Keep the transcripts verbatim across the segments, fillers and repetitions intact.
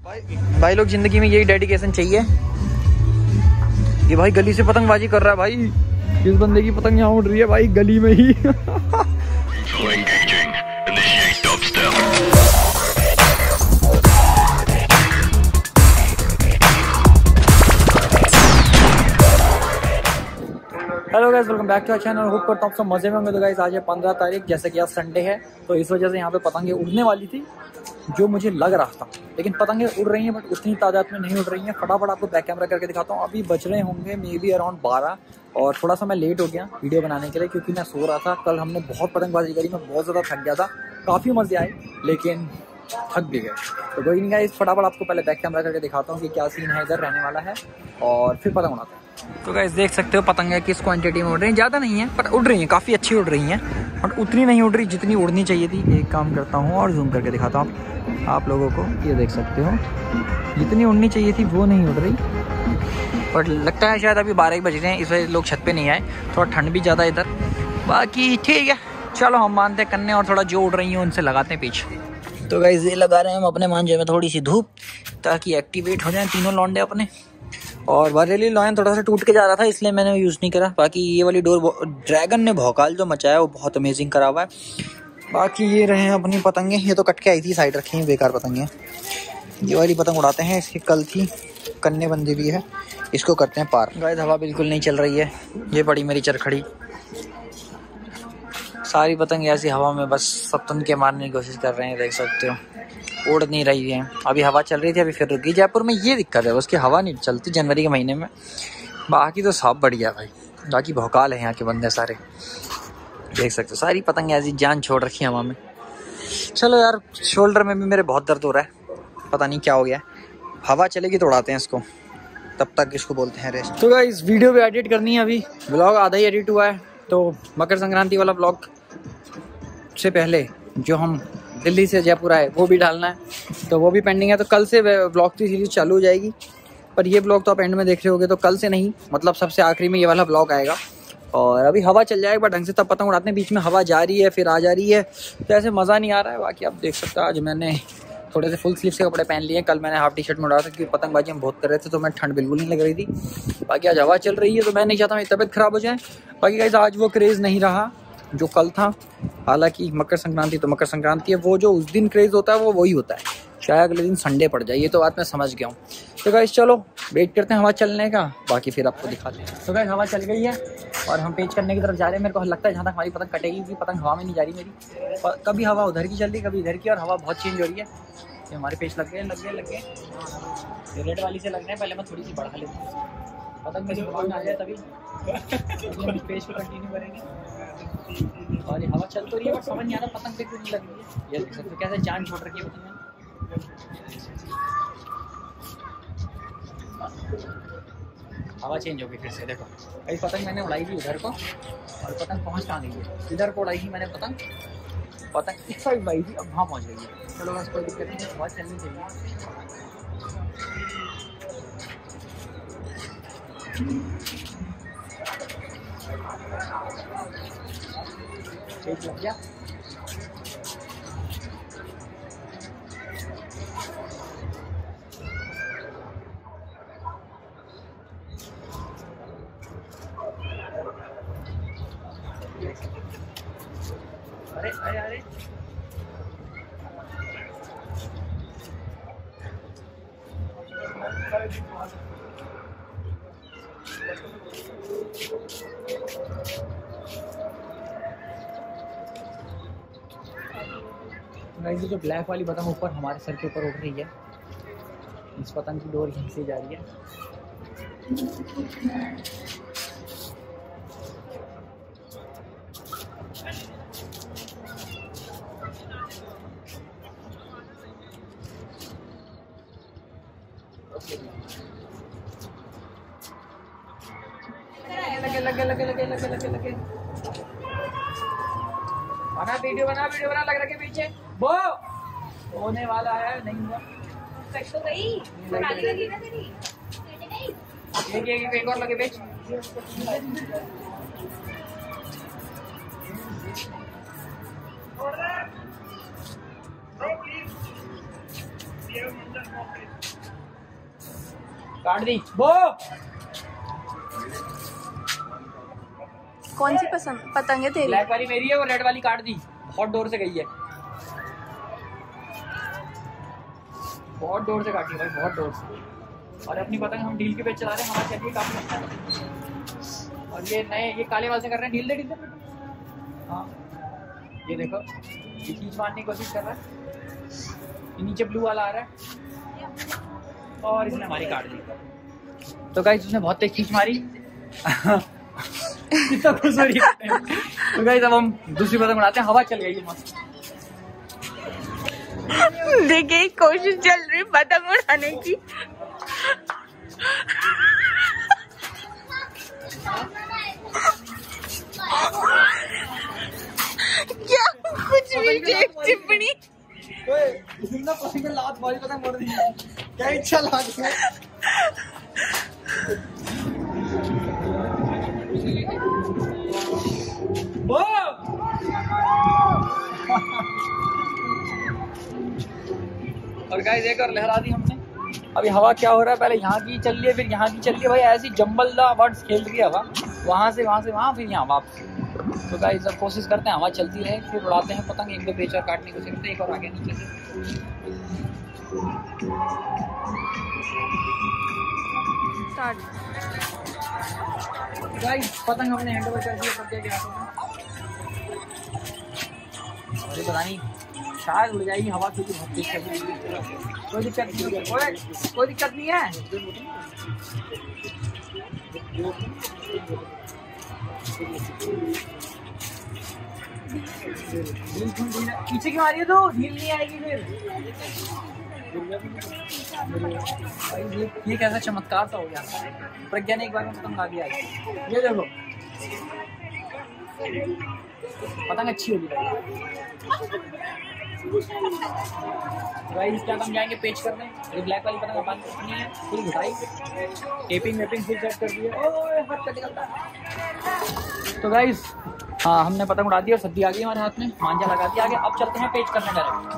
भाई भाई लोग जिंदगी में यही डेडिकेशन चाहिए। ये भाई गली से पतंगबाजी कर रहा है भाई। इस बंदे की पतंग यहाँ उड़ रही है भाई गली में ही। Hello guys, welcome back to our channel. Hope करता हूँ सब मजे में होंगे। तो गाइस आज है पंद्रह तारीख, जैसे कि आज संडे है, तो इस वजह से यहाँ पे पतंगे उड़ने वाली थी जो मुझे लग रहा था। लेकिन पतंगे उड़ रही हैं बट उतनी तादाद में नहीं उड़ रही हैं। फटाफट आपको बैक कैमरा करके दिखाता हूँ। अभी बज रहे होंगे मे बी अराउंड बारह, और थोड़ा सा मैं लेट हो गया वीडियो बनाने के लिए क्योंकि मैं सो रहा था। कल हमने बहुत पतंगबाजी करी, मैं बहुत ज़्यादा थक गया था। काफ़ी मजे आए लेकिन थक भी गए। तो कोई नहीं गाइस, फटाफट आपको पहले बैक कैमरा करके दिखाता हूँ कि क्या सीन है इधर रहने वाला है, और फिर पतंग उड़ाते हैं। तो गाइस देख सकते हो पतंगे किस क्वांटिटी में उड़ रही हैं। ज़्यादा नहीं है पर उड़ रही हैं, काफ़ी अच्छी उड़ रही हैं, बट उतनी नहीं उड़ रही जितनी उड़नी चाहिए थी। एक काम करता हूँ और जूम करके दिखाता हूँ आप लोगों को। ये देख सकते हो जितनी उड़नी चाहिए थी वो नहीं उड़ रही, पर लगता है शायद अभी बारह ही बज रहे हैं, इस वजह से लोग छत पे नहीं आए। थोड़ा ठंड भी ज़्यादा इधर, बाकी ठीक है। चलो हम मानते हैं कन्ने, और थोड़ा जो उड़ रही हैं उनसे लगाते हैं पीछे। तो गाइस ये लगा रहे हैं हम अपने मांझे में थोड़ी सी धूप, ताकि एक्टिवेट हो जाएं तीनों लौंडे अपने। और बरेली लॉयन थोड़ा सा टूट के जा रहा था इसलिए मैंने यूज़ नहीं करा। बाकी ये वाली डोर, ड्रैगन ने भौकाल जो मचाया वो बहुत अमेजिंग करा हुआ है। बाकी ये रहे हैं अपनी पतंगे। ये तो कट के आई थी, साइड रखी हैं, बेकार पतंगे। ये वाली पतंग उड़ाते हैं, इसकी कल थी, कन्ने बंदी भी है, इसको करते हैं पार। गाइस हवा बिल्कुल नहीं चल रही है, ये पड़ी मेरी चरखड़ी। सारी पतंग ऐसी हवा में बस सब तुन के मारने की कोशिश कर रहे हैं, देख सकते हो उड़ नहीं रही है। अभी हवा चल रही थी, अभी फिर रुक गई। जयपुर में ये दिक्कत है, उसकी हवा नहीं चलती जनवरी के महीने में। बाकी तो सब बढ़िया भाई, बाकी भौकाल है यहाँ के बंदे सारे, देख सकते हो। सारी पतंग ऐसी जान छोड़ रखी है हवा में। चलो यार, शोल्डर में भी मेरे बहुत दर्द हो रहा है, पता नहीं क्या हो गया। हवा चलेगी तो उड़ाते हैं इसको, तब तक इसको बोलते हैं रेस्ट। तो गाइस वीडियो भी एडिट करनी है, अभी ब्लॉग आधा ही एडिट हुआ है। तो मकर संक्रांति वाला ब्लॉग से पहले जो हम दिल्ली से जयपुर आए वो भी डालना है, तो वो भी पेंडिंग है। तो कल से ब्लॉग की सीरीज चालू हो जाएगी, पर ये ब्लॉग तो आप एंड में देख रहे होगे, तो कल से नहीं, मतलब सबसे आखिरी में ये वाला ब्लॉग आएगा। और अभी हवा चल जाएगा बट ढंग से तब पतंग उड़ाते हैं। बीच में हवा जा रही है फिर आ जा रही है, तो ऐसे मज़ा नहीं आ रहा है। बाकी आप देख सकते हो आज मैंने थोड़े से फुल स्लीव के कपड़े पहन लिए। कल मैंने हाफ टी शर्ट में उड़ा था क्योंकि पतंगबाजी हम बहुत कर रहे थे, तो मैं ठंड बिल्कुल नहीं लग रही थी। बाकी आज हवा चल रही है, तो मैं नहीं चाहता मेरी तबीयत खराब हो जाए। बाकी गाइस आज वो क्रेज़ नहीं रहा जो कल था। हालांकि मकर संक्रांति तो मकर संक्रांति है, वो जो उस दिन क्रेज़ होता है वो वही होता है। शायद अगले दिन संडे पड़ जाए, ये तो बात मैं समझ गया हूँ। तो गाइस चलो वेट करते हैं हवा चलने का, बाकी फिर आपको दिखाते हैं। तो गाइस हवा चल गई है और हम पेच करने की तरफ जा रहे हैं। मेरे को लगता है जहाँ तक हमारी पतंग कटेगी, क्योंकि पतंग हवा में नहीं जा रही मेरी। कभी हवा उधर की चल रही, कभी इधर की, और हवा बहुत चेंज हो रही है। ये हमारे पेच लग गए लग गए लग गए रेड वाली से लग रहे हैं। पहले मैं थोड़ी सी बढ़ा लेती हूँ, पतंग मेरी हवा में आ जाए तभी हम पेच को कंटिन्यू करेंगे। और ये हवा चल तो रही है बट समझ नहीं आ रहा पतंग पे क्यों नहीं लग रही है। ये देख सकते हो कैसे जान छोड़ रखी है पतंग। हवा चेंज हो गई फिर से, देखो कई पतंग मैंने उड़ाई थी उधर को, और पतंग पहुंच कहाँ गई है। इधर को उड़ाई थी मैंने पतंग, पतंग इस साइड उड़ाई थी, अब वहाँ पहुँच गई है। चलो बस कोई दिक्कत नहीं, हवा चलनी चाहिए। लग गया अरे अरे अरे गाइस ये जो ब्लैक वाली पतंग ऊपर हमारे सर के ऊपर उड़ रही है, इस पतंग की डोर यहीं से जा रही है। लगे लगे लगे लगे लगे लगे लगे बना वीडियो बना वीडियो बना लग रहा है पीछे वो होने वाला है। नहीं हुआ तो गई लगी ना तेरी एक एक एक और लगे बेच। काट दी वो। कौन सी पसंद पतंग है तेरी? ब्लैक वाली मेरी है, वो रेड वाली काट दी। बहुत दूर से गई है, बहुत दूर से काटी भाई, बहुत दूर से। और अपनी पतंग हम डील के पेच चला रहे हैं, हमारा चलिए काफी अच्छा है। और ये नए ये काले वाले से कर रहे हैं ढील दे ढील दे। हाँ ये देखो, ये खींच मारने की कोशिश कर रहा है, ये नीचे ब्लू वाला आ रहा है और इसने हमारी काट दी। तो गाइस उसने बहुत तेज खींच मारी। कितना खुश हो रही है। तो गाइस अब हम दूसरी पतंग उड़ाते हैं, हवा चल गई है मस्त। देखिए कोशिश चल रही पतंग उड़ाने की। क्या कुछ भी टिप्पणी। इतना पतंग में लात मारी, पतंग मोड़ दी। क्या इच्छा लाग है। वो और गाइस एक और लहरा दी हमने। अभी हवा क्या हो रहा है, पहले यहाँ की चल रही है, फिर यहाँ की चल रही है भाई, ऐसी जम्बलदा वर्ड्स खेल रही है हवा, वहाँ से वहाँ से वहाँ, फिर यहाँ वापस। तो गाइस अब कोशिश करते हैं हवा चलती रहे, फिर उड़ाते हैं पतंग। एक दो पेच और काटने की कोशिश करते हैं, एक और आगे नीचे से। गाइस पतंग हमने हैंड ओवर कर दिया प्रज्ञा के हाथों में। अरे पता नहीं शायद उड़ जाएगी हवा, क्योंकि बहुत तेज चल रही है। कोई दिक्कत नहीं है, कोई कोई दिक्कत नहीं है। पीछे की मारी है तो ढील नहीं आएगी फिर। ये कैसा चमत्कार सा हो गया, प्रज्ञा ने एक बार में पतंग ला दिया। ये देखो पतंग अच्छी होगी भाई। इसके बाद हम जाएंगे पेच करने। ये ब्लैक वाली पतंग पानी नहीं है, फुल घुटाई, टेपिंग वेपिंग फुल सेट कर दिया। ओए हाथ कट निकलता। तो गाइस हाँ हमने पतंग उड़ा दी और सब्जी आ गई हमारे हाथ में, मांझा लगा दिया आगे। अब चलते हैं पेच करने डायरेक्ट।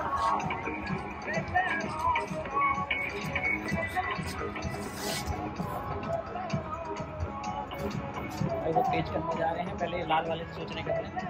वो पेच करने जा रहे हैं, पहले लाल वाले से सोचने के लिए।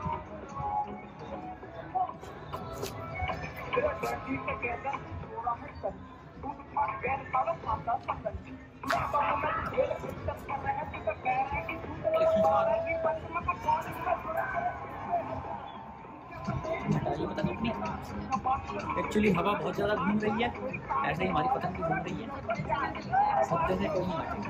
एक्चुअली हवा बहुत ज़्यादा घूम रही है, ऐसे ही हमारी पतंग भी घूम रही है, सत्ते से कोई नहीं।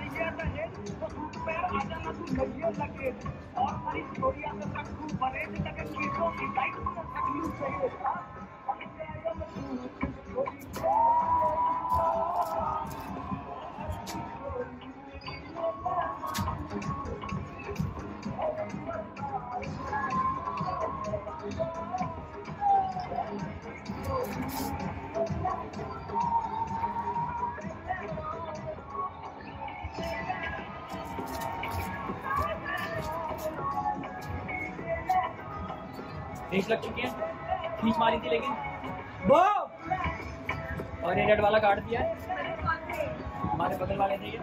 रेस लग चुकी है, खींच मारी थी लेकिन वो, और ये रेड वाला काट दिया है हमारे बगल वाले ने। ये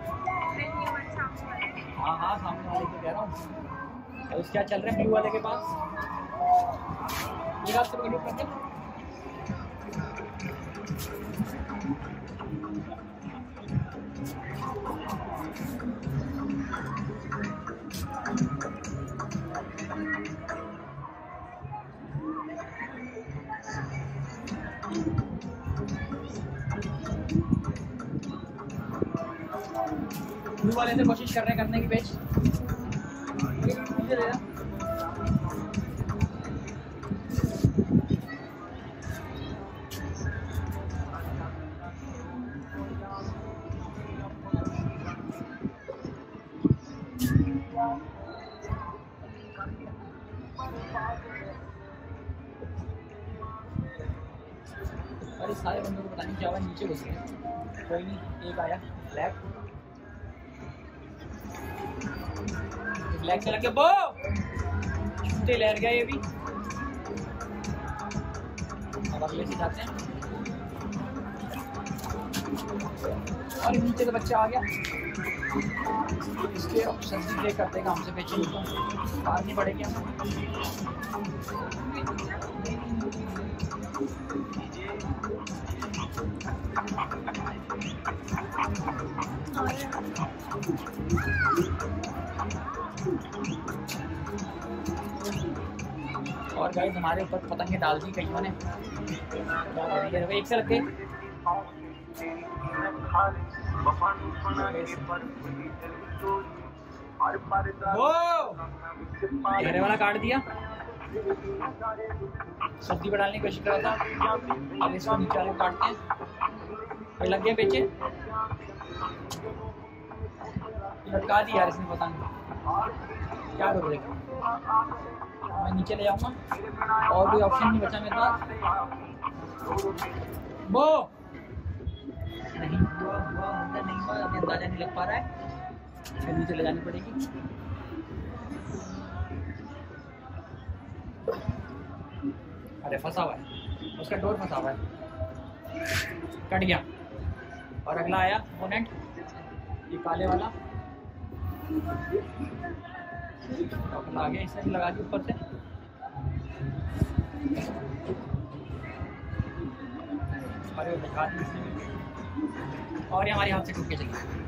हाँ हाँ सामने वाले को कह रहा हूँ। और उसके चल रहे हैं ब्लू वाले के पास। ये बात तो वीडियो करते हैं। ब्लू वाले से कोशिश कर रहे हैं करने की पेच। अरे सारे बंदों को पता नहीं क्या हुआ, नीचे घुस गए। कोई नहीं, एक आया ब्लैक, ब्लैक चला के बो छूटे लहर गया ये भी। अब अगले से जाते हैं। और नीचे तो बच्चा आ गया, इसके सब्जी पे करते हैं हमसे बेचे बाहर नहीं पड़ेगी। और गाइस हमारे ऊपर पतंगे डाल दी कईयों ने, क्या करेंगे, एक से रखे घेरे वाला काट दिया, सब्जी पर डालने की कोशिश कर रहा था, अब इसको नीचे वाले काटते हैं और लग गए बेचे, लटका दी यार इसने, पता नहीं क्या करूँगा, मैं नीचे ले जाऊंगा और कोई ऑप्शन नहीं बचा मेरे पास। वो नहीं हुआ हुआ अंदर नहीं हुआ, अभी अंदाजा नहीं लग पा रहा है, फिर नीचे ले जानी पड़ेगी। अरे फंसा हुआ है, उसका डोर फंसा हुआ है, कट गया। और अगला आया ओपोनेंट, ये काले वाला आ गया, इसने लगा दी ऊपर से, अरे दिखा दी इसने, और ये हमारे हाथ से टूट के चली।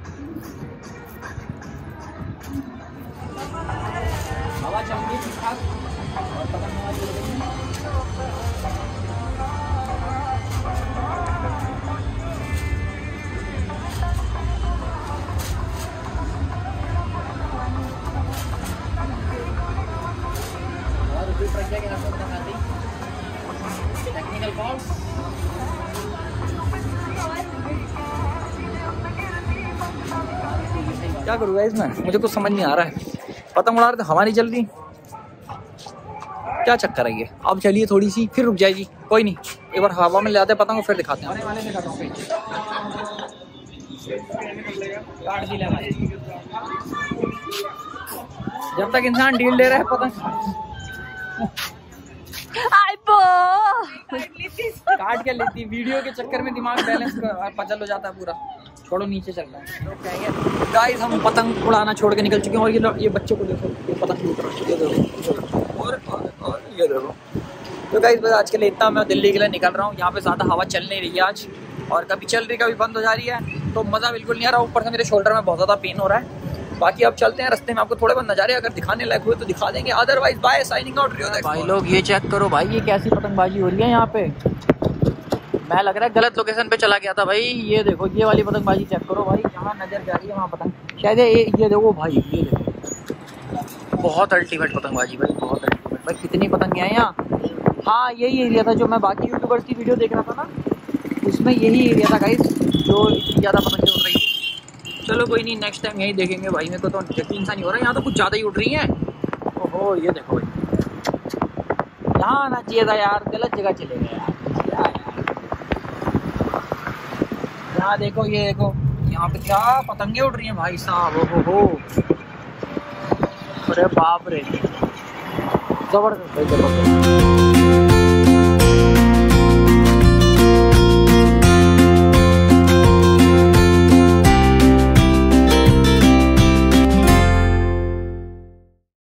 हवा चल रही ठीक ठाक और पतंग हमारी उड़ गई। प्रज्ञा के हाथ में पतंग आती, टेक्निकल फॉल्ट। क्या करूँगा इसमें, मुझे कुछ समझ नहीं आ रहा है, पतंग उड़ा रहे थे हवा नहीं चल रही, क्या चक्कर है ये। अब चलिए थोड़ी सी फिर रुक जाएगी, कोई नहीं, एक बार हवा में ले आते हैं पतंग को फिर दिखाते हैं। जब तक इंसान डील ले रहा है पतंग काट के लेती, वीडियो के चक्कर में दिमाग बैलेंस पचल हो जाता है पूरा, छोड़ो नीचे चल रहा है। गाइस हम पतंग उड़ाना छोड़ के निकल चुके हैं और ये ये बच्चों को देखो, ये पतंग लूट रहा है, ये देखो और, और, और ये देखो। तो गाइस बस आज के लिए इतना, मैं दिल्ली के लिए निकल रहा हूँ, यहाँ पे ज़्यादा हवा चल नहीं रही है आज, और कभी चल रही कभी बंद हो जा रही है, तो मज़ा बिल्कुल नहीं आ रहा, ऊपर से मेरे शोल्डर में बहुत ज़्यादा पेन हो रहा है। बाकी अब चलते हैं, रास्ते में आपको थोड़े बहुत नज़ारे अगर दिखाने लायक हुए तो दिखा देंगे, अदरवाइज बाय, साइनिंग आउट। भाई लोग ये चेक करो भाई, ये कैसी पतंगबाजी हो रही है यहाँ पे, मैं लग रहा है गलत लोकेशन पे चला गया था भाई। ये देखो ये वाली पतंगबाजी चेक करो भाई, जहाँ नजर जा रही है वहाँ पतंग शायद ये ये देखो भाई, ये देखो बहुत अल्टीमेट पतंगबाजी भाई, बहुत अल्टीमेट भाई। कितनी पतंग है यहाँ। हाँ यही एरिया था जो मैं बाकी यूट्यूबर्स की वीडियो देख रहा था ना, उसमें यही एरिया था गाइस जो इतनी ज़्यादा पतंगें उड़ रही थी। चलो कोई नहीं, नेक्स्ट टाइम यही देखेंगे भाई, मेरे को तो यकीन सा नहीं हो रहा है, यहाँ तो कुछ ज़्यादा ही उड़ रही हैं। ओहो ये देखो भाई, यहाँ आना चाहिए था यार, गलत जगह चले गए यार। यहाँ देखो, ये देखो यहाँ पे क्या पतंगे उड़ रही हैं भाई साहब, ओ हो हो, अरे बाप रे, जबरदस्त भाई जबरदस्त।